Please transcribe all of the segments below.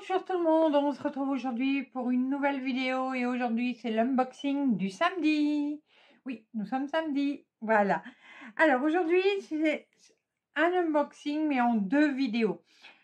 Bonjour tout le monde, on se retrouve aujourd'hui pour une nouvelle vidéo et aujourd'hui c'est l'unboxing du samedi. Oui, nous sommes samedi, voilà. Alors aujourd'hui c'est un unboxing mais en deux vidéos.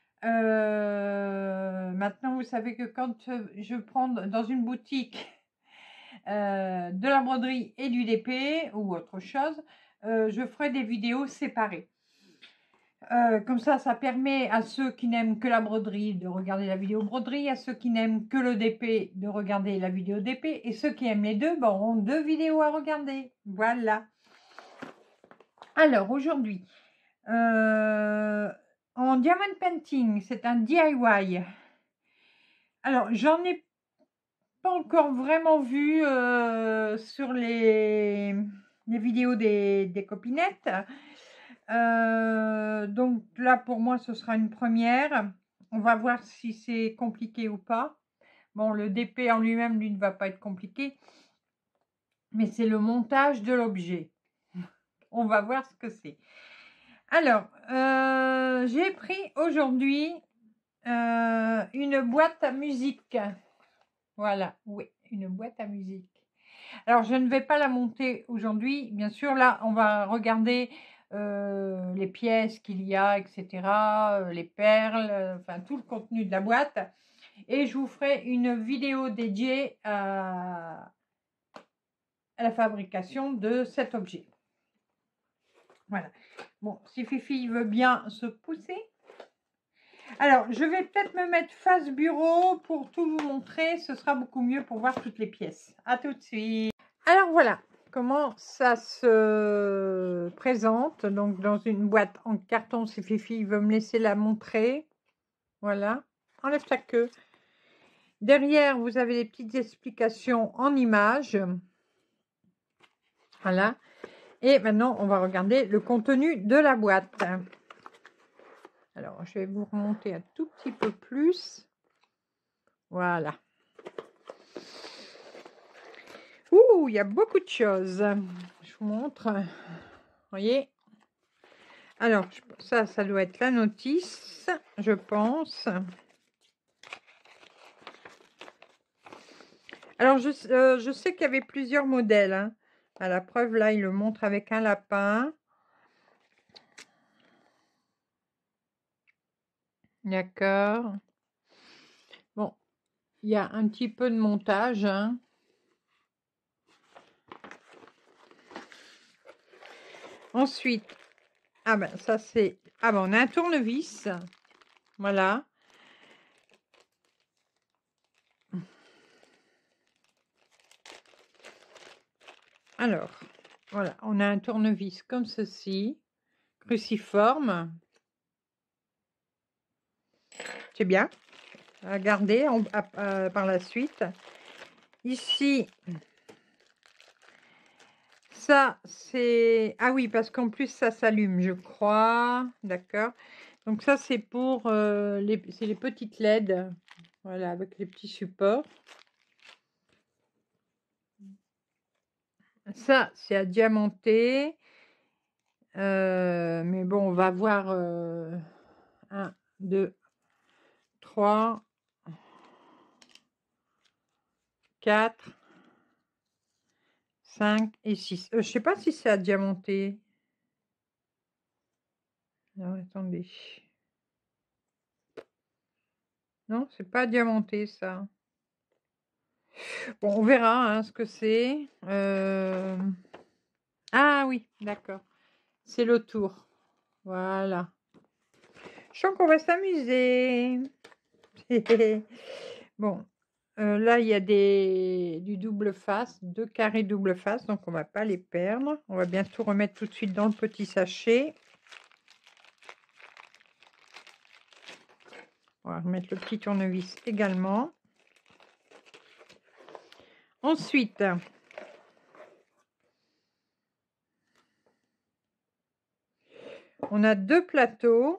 Maintenant vous savez que quand je prends dans une boutique de la broderie et du DP ou autre chose, je ferai des vidéos séparées. Comme ça permet à ceux qui n'aiment que la broderie de regarder la vidéo broderie, à ceux qui n'aiment que le DP de regarder la vidéo DP, et ceux qui aiment les deux auront deux vidéos à regarder. Voilà. Alors aujourd'hui, en diamond painting, c'est un DIY. Alors j'en ai pas encore vraiment vu sur les vidéos des copinettes. Donc là, pour moi, ce sera une première. On va voir si c'est compliqué ou pas. Bon, le DP en lui-même, lui, ne va pas être compliqué. Mais c'est le montage de l'objet. On va voir ce que c'est. Alors, j'ai pris aujourd'hui une boîte à musique. Voilà, oui, une boîte à musique. Alors, je ne vais pas la monter aujourd'hui. Bien sûr, là, on va regarder les pièces qu'il y a, etc., les perles, enfin tout le contenu de la boîte. Et je vous ferai une vidéo dédiée à la fabrication de cet objet. Voilà. Bon, si Fifi veut bien se pousser. Alors, je vais peut-être me mettre face bureau pour tout vous montrer. Ce sera beaucoup mieux pour voir toutes les pièces. À tout de suite. Alors voilà comment ça se présente. Donc dans une boîte en carton, si Fifi veut me laisser la montrer. Voilà. Enlève ta queue. Derrière, vous avez des petites explications en images. Voilà. Et maintenant, on va regarder le contenu de la boîte. Alors, je vais vous remonter un tout petit peu plus. Voilà. Ouh, il y a beaucoup de choses. Je vous montre. Vous voyez? Alors, ça doit être la notice, je pense. Alors, je sais qu'il y avait plusieurs modèles. Hein. À la preuve, là, il le montre avec un lapin. D'accord. Bon, il y a un petit peu de montage. Hein. Ensuite, ah ben, ça c'est... Ah ben, on a un tournevis. Voilà. Alors, voilà, on a un tournevis comme ceci. Cruciforme. C'est bien. À garder par la suite. Ici, ça c'est... Ah oui, parce qu'en plus ça s'allume, je crois. D'accord. Donc ça c'est pour les petites LED. Voilà, avec les petits supports. Ça c'est à diamanter. Mais bon, on va voir 1, 2, 3, 4, 5 et 6. Je ne sais pas si c'est à diamanter. Alors, attendez. Non, c'est pas diamanté ça. Bon, on verra hein, ce que c'est. Ah oui, d'accord. C'est le tour. Voilà. Je sens qu'on va s'amuser. Bon, là, il y a du double face, 2 carrés double face, donc on va pas les perdre. On va bien tout remettre tout de suite dans le petit sachet. On va remettre le petit tournevis également. Ensuite, on a 2 plateaux.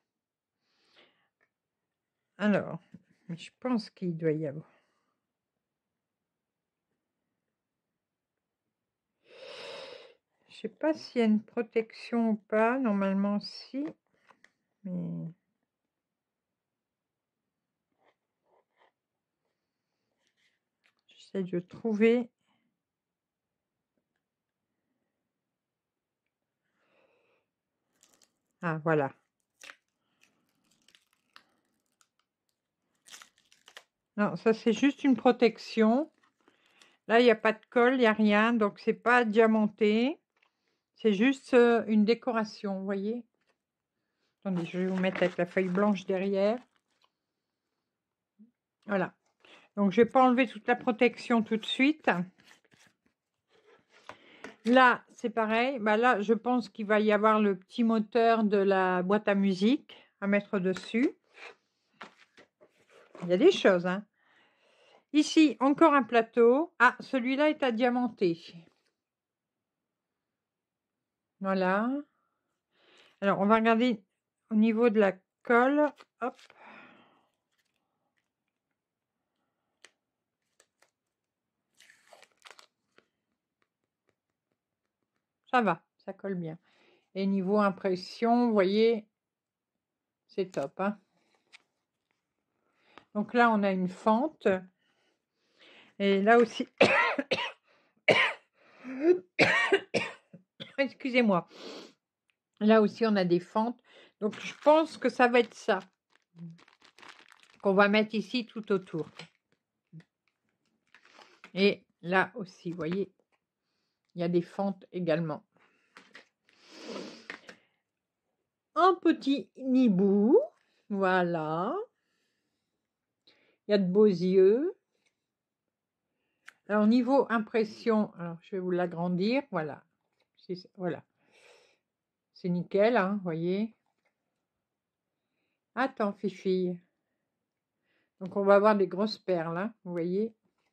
Alors, je pense qu'il doit y avoir... Je sais pas s'il y a une protection ou pas. Normalement, si. Mais... J'essaie de trouver. Ah, voilà. Non, ça c'est juste une protection. Là, il n'y a pas de colle, il n'y a rien, donc c'est pas diamanté. C'est juste une décoration, vous voyez. Attendez, je vais vous mettre avec la feuille blanche derrière. Voilà. Donc, je ne vais pas enlever toute la protection tout de suite. Là, c'est pareil. Bah là, je pense qu'il va y avoir le petit moteur de la boîte à musique à mettre dessus. Il y a des choses, hein. Ici, encore un plateau. Ah, celui-là est à diamanter. Voilà. Alors, on va regarder au niveau de la colle. Hop. Ça va, ça colle bien. Et niveau impression, vous voyez, c'est top, hein. Donc là, on a une fente. Et là aussi, excusez-moi. Là aussi, on a des fentes. Donc, je pense que ça va être ça qu'on va mettre ici tout autour. Et là aussi, vous voyez, il y a des fentes également. Un petit nibou. Voilà. Il y a de beaux yeux. Alors, niveau impression, alors je vais vous l'agrandir. Voilà. Voilà. C'est nickel, hein, vous voyez. Attends, Fifi. Donc, on va avoir des grosses perles, hein, vous voyez.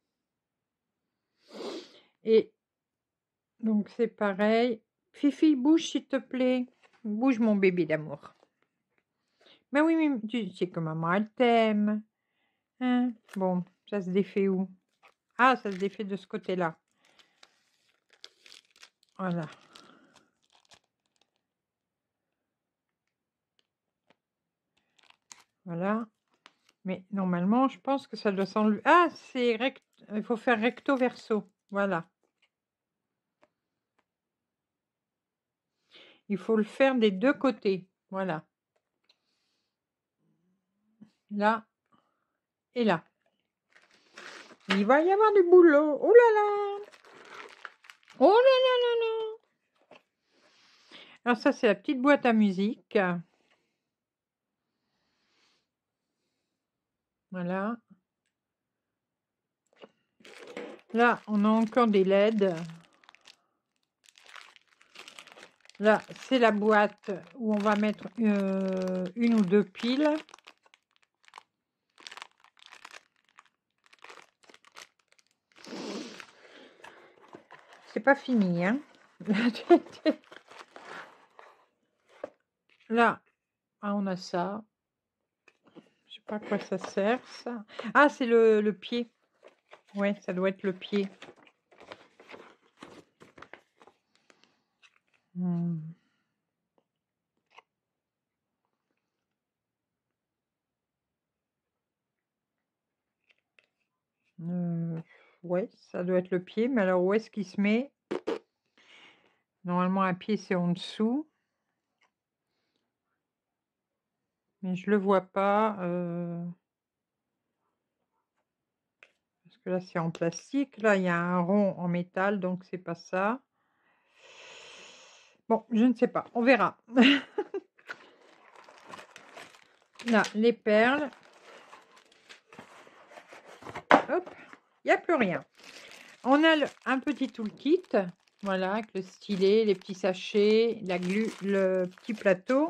Et donc, c'est pareil. Fifi, bouge, s'il te plaît. Bouge, mon bébé d'amour. Mais oui, mais tu sais que maman, elle t'aime. Hein? Bon, ça se défait où? Ah, ça se défait de ce côté-là. Voilà. Voilà. Mais normalement, je pense que ça doit s'enlever. Ah, c'est recto. Il faut faire recto verso. Voilà. Il faut le faire des deux côtés. Voilà. Là et là. Il va y avoir du boulot. Oh là là. Oh là là là là. Alors ça, c'est la petite boîte à musique. Voilà. Là, on a encore des LED. Là, c'est la boîte où on va mettre une ou deux piles. C'est pas fini, hein. Là, ah, on a ça. Je sais pas à quoi ça sert, ça. Ah, c'est le pied. Ouais, ça doit être le pied. Ouais, ça doit être le pied. Mais alors, où est-ce qu'il se met? Normalement, un pied, c'est en dessous. Mais je le vois pas. Parce que là, c'est en plastique. Là, il y a un rond en métal, donc c'est pas ça. Bon, je ne sais pas. On verra. Là, les perles. Hop, il n'y a plus rien. On a un petit toolkit. Voilà, avec le stylet, les petits sachets, la glu, le petit plateau.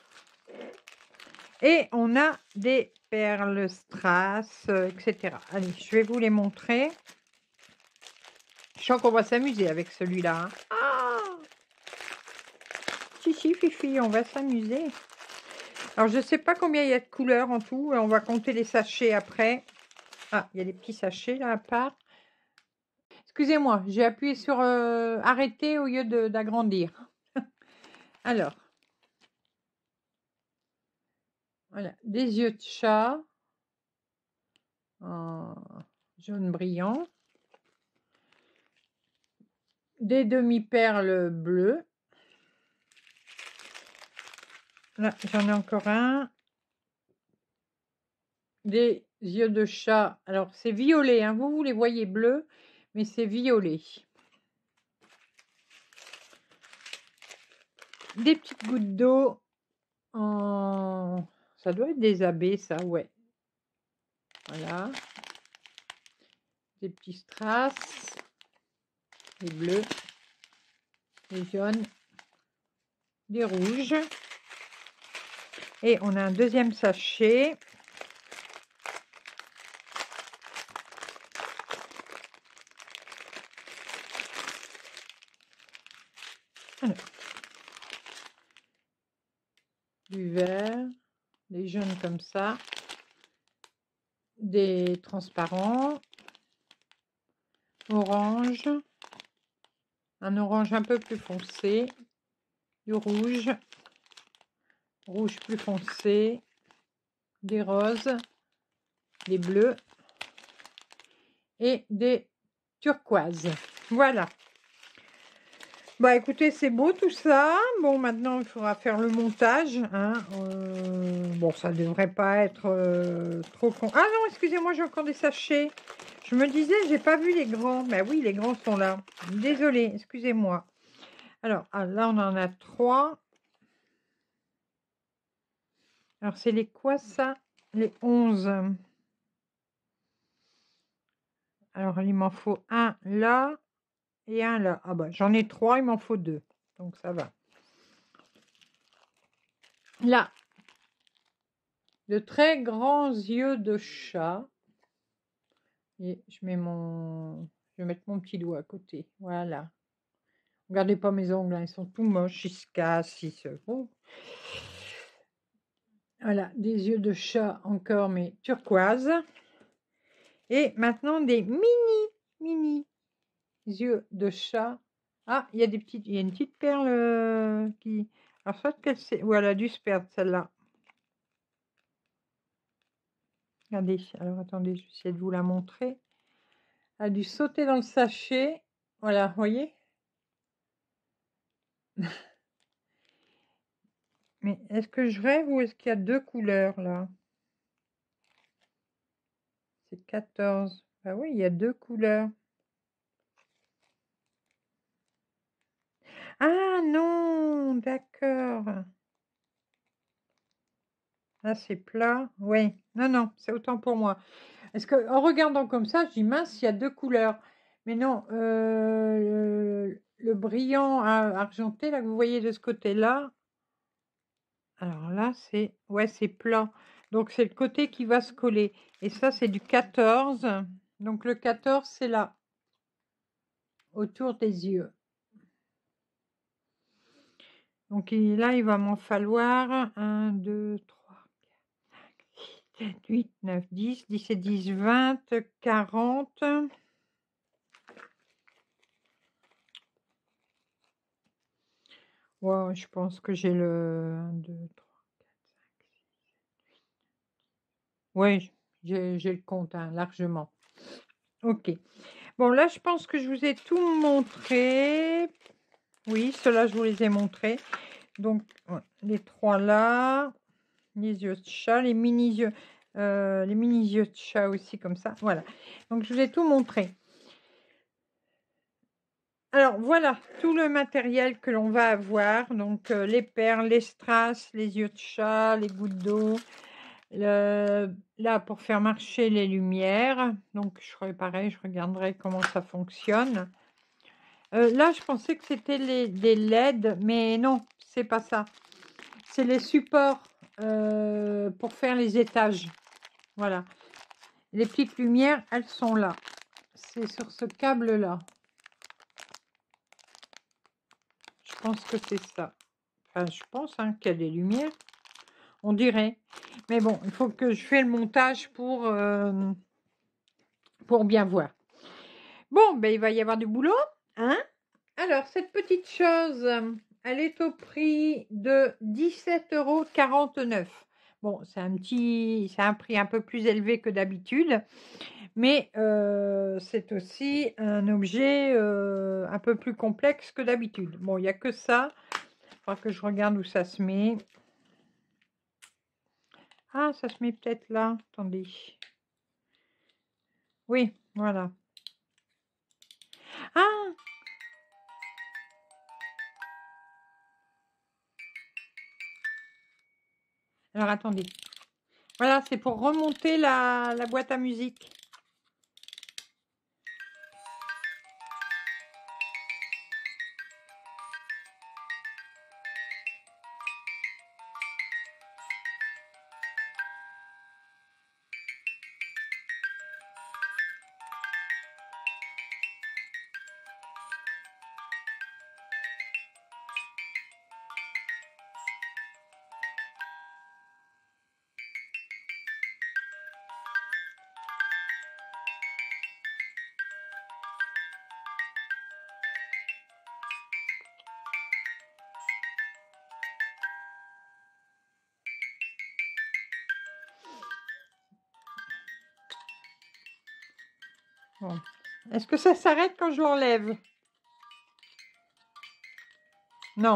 Et on a des perles strass, etc. Allez, je vais vous les montrer. Je sens qu'on va s'amuser avec celui-là. Hein. Ah, si, Fifi, on va s'amuser. Alors, je ne sais pas combien il y a de couleurs en tout. On va compter les sachets après. Ah, il y a des petits sachets là à part. Excusez-moi, j'ai appuyé sur arrêter au lieu d'agrandir. Alors, voilà, des yeux de chat en jaune brillant. des demi-perles bleues. Là, j'en ai encore un. Des yeux de chat. Alors, c'est violet, hein. Vous les voyez bleus, mais c'est violet. Des petites gouttes d'eau en... Ça doit être des abeilles, ça, ouais. Voilà. Des petits strass. Des bleus. Des jaunes. Des rouges. Et on a un deuxième sachet. Alors. Du vert. Des jaunes comme ça. Des transparents. Orange. Un orange un peu plus foncé. Du rouge. Rouge plus foncé. Des roses. Des bleus. Et des turquoises. Voilà. Bah écoutez, c'est beau tout ça. Bon, maintenant il faudra faire le montage, hein. Bon, ça devrait pas être trop con. Ah non, excusez-moi, j'ai encore des sachets. Je me disais, j'ai pas vu les grands. Mais oui, les grands sont là. Désolée, excusez-moi. Alors, là, on en a 3. Alors, c'est les quoi ça? Les 11. Alors, il m'en faut un là et un là. Ah bah, j'en ai 3, il m'en faut 2. Donc, ça va. Là, de très grands yeux de chat. Et je vais mettre mon petit doigt à côté. Voilà. Regardez pas mes ongles, hein, ils sont tout moches. Ils se cassent, ils se... Oh. Voilà, des yeux de chat encore, mais turquoise. Et maintenant des mini yeux de chat. Ah, il y a une petite perle qui... Alors, soit qu'elle c'est... Voilà, du sperme, celle-là. Regardez, alors attendez, je vais essayer de vous la montrer. Elle a dû sauter dans le sachet. Voilà, vous voyez? Mais est-ce que je rêve ou est-ce qu'il y a 2 couleurs là? C'est 14. Ah oui, il y a 2 couleurs. Ah non, d'accord. Là, c'est plat. Oui, non, c'est autant pour moi. Est-ce que en regardant comme ça, je dis mince, il y a 2 couleurs. Mais non, le brillant argenté là que vous voyez de ce côté-là. Alors là, c'est c'est plat. Donc c'est le côté qui va se coller. Et ça, c'est du 14. Donc le 14, c'est là, autour des yeux. Donc là, il va m'en falloir 1, 2, 3, 4, 5, 7, 8, 9, 10, 17, 10, 20, 40. Ouais, je pense que j'ai le 1, 2, 3, 4, 5, 6. Oui, j'ai le compte, hein, largement. Ok. Bon, là, je pense que je vous ai tout montré. Oui, ceux-là, je vous les ai montrés. Donc, les 3 là. Les yeux de chat, les mini-yeux de chat aussi, comme ça. Voilà. Donc, je vous ai tout montré. Alors, voilà tout le matériel que l'on va avoir. Donc, les perles, les strass, les yeux de chat, les gouttes d'eau. Là, pour faire marcher les lumières. Donc, je ferai pareil, je regarderai comment ça fonctionne. Là, je pensais que c'était des LED, mais non, c'est pas ça. C'est les supports pour faire les étages. Voilà. Les petites lumières, elles sont là. C'est sur ce câble-là. Je pense que c'est ça. Enfin, je pense qu'il y a des lumières. On dirait. Mais bon, il faut que je fasse le montage pour bien voir. Bon, ben, il va y avoir du boulot. Hein? Alors, cette petite chose, elle est au prix de 17,49 €. Bon, c'est un prix un peu plus élevé que d'habitude. Mais c'est aussi un objet un peu plus complexe que d'habitude. Bon, il n'y a que ça. Il faudra que je regarde où ça se met. Ah, ça se met peut-être là. Attendez. Oui, voilà. Ah! Alors, attendez. Voilà, c'est pour remonter la boîte à musique. Bon. Est-ce que ça s'arrête quand je l'enlève? Non.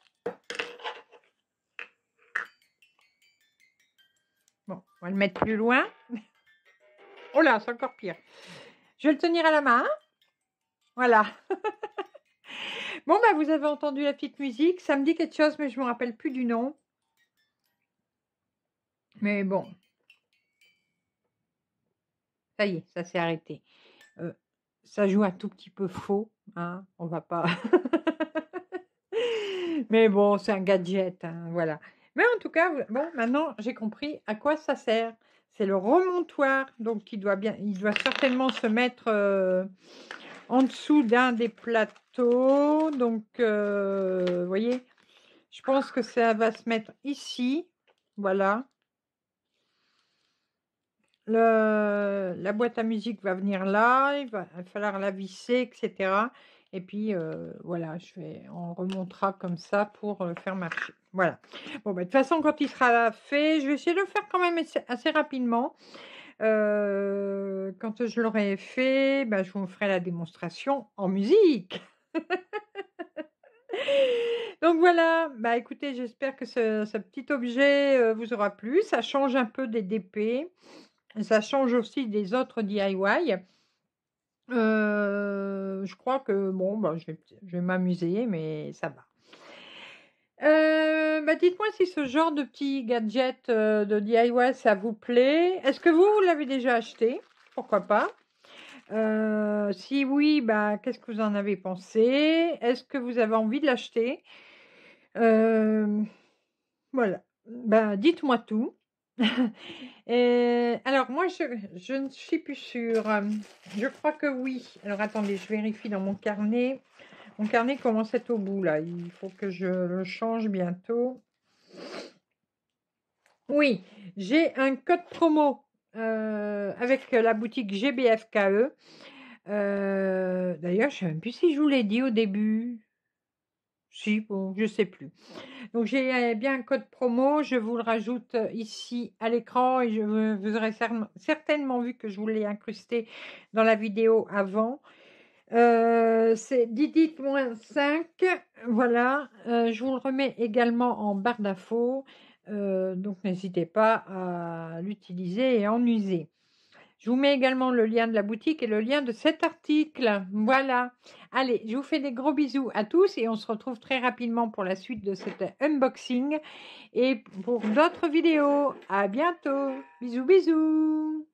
Bon, on va le mettre plus loin. Oh là, c'est encore pire. Je vais le tenir à la main. Voilà. Bon, bah, vous avez entendu la petite musique. Ça me dit quelque chose, mais je ne me rappelle plus du nom. Mais bon. Ça y est, ça s'est arrêté. Ça joue un tout petit peu faux. Hein, on va pas... Mais bon, c'est un gadget. Hein, voilà. Mais en tout cas, bon, maintenant, j'ai compris à quoi ça sert. C'est le remontoir. Donc, il doit certainement se mettre en dessous d'un des plateaux. Donc, vous voyez, je pense que ça va se mettre ici. Voilà. La boîte à musique va venir là. Il va falloir la visser, etc. Et puis, voilà, on remontera comme ça pour le faire marcher. Voilà. Bon, bah, de toute façon, quand il sera fait, je vais essayer de le faire quand même assez rapidement. Quand je l'aurai fait, bah, je vous ferai la démonstration en musique. Donc voilà, bah écoutez, j'espère que ce petit objet vous aura plu. Ça change un peu des DP. Ça change aussi des autres DIY. Je crois que bon, bah, je vais m'amuser, mais ça va. Bah, dites-moi si ce genre de petit gadget de DIY, ça vous plaît. Est-ce que vous l'avez déjà acheté? Pourquoi pas? Si oui, bah, qu'est-ce que vous en avez pensé? Est-ce que vous avez envie de l'acheter? Voilà. Bah, dites-moi tout. Alors moi, je ne suis plus sûre. Je crois que oui. Alors attendez, je vérifie dans mon carnet. Mon carnet commence à être au bout là. Il faut que je le change bientôt. Oui, j'ai un code promo avec la boutique GBFKE. D'ailleurs, je ne sais même plus si je vous l'ai dit au début. Si, bon, je sais plus. Donc, j'ai bien un code promo. Je vous le rajoute ici à l'écran et vous aurez certainement vu que je vous l'ai incrusté dans la vidéo avant. C'est Didit-5. Voilà. Je vous le remets également en barre d'infos. Donc, n'hésitez pas à l'utiliser et en user. Je vous mets également le lien de la boutique et le lien de cet article. Voilà. Allez, je vous fais des gros bisous à tous et on se retrouve très rapidement pour la suite de cet unboxing et pour d'autres vidéos. À bientôt. Bisous, bisous.